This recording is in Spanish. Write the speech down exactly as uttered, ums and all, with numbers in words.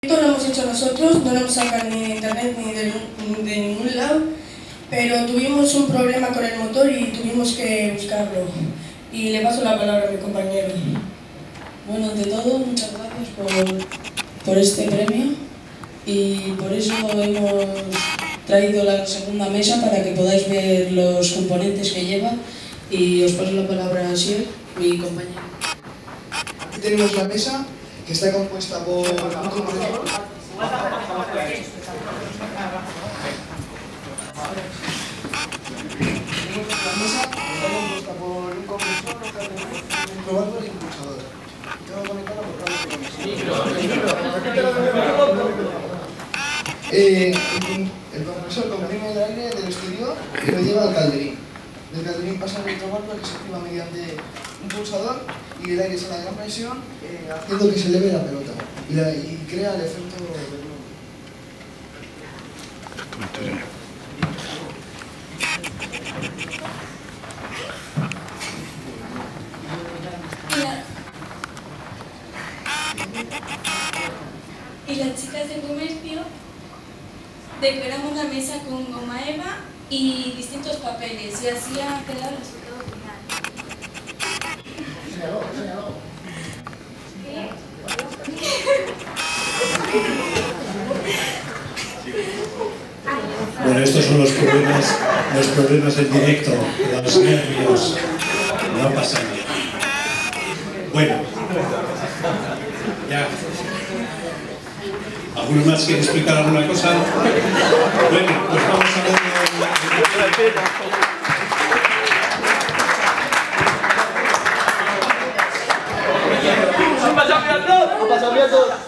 Esto lo hemos hecho nosotros, no lo hemos sacado ni de internet ni de, de ningún lado, pero tuvimos un problema con el motor y tuvimos que buscarlo. Y le paso la palabra a mi compañero. Bueno, ante todo, muchas gracias por, por este premio y por eso hemos traído la segunda mesa para que podáis ver los componentes que lleva y os paso la palabra a Sier, mi compañero. Aquí tenemos la mesa que está compuesta por un componente. La mesa está compuesta por un compresor, un probador y un impulsador. Tengo que conectarlo por cable de eh, el compresor comprime el aire del exterior y lo lleva al calderín. Del calderín pasa al electrobarco que se activa mediante un pulsador y el aire sale a gran presión eh, haciendo que se eleve la pelota y, la, y crea el efecto del globo. Y las chicas de comercio decoramos la mesa con goma eva y distintos papeles y así ha quedado el resultado final. Bueno, estos son los problemas, los problemas del directo, los nervios, no pasa nada. Bueno, ya. ¿Alguno más quiere explicar alguna cosa? Bueno, pues vamos a ver. ¡Pasamiento! ¡Pasamiento!